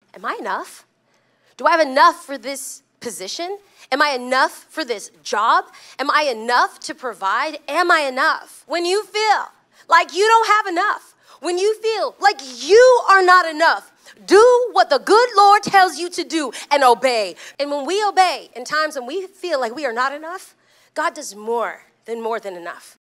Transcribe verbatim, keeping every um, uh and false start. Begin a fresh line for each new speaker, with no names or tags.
am I enough? Do I have enough for this position? Am I enough for this job? Am I enough to provide? Am I enough? When you feel like you don't have enough, when you feel like you are not enough, do what the good Lord tells you to do and obey. And when we obey in times when we feel like we are not enough, God does more than more than enough.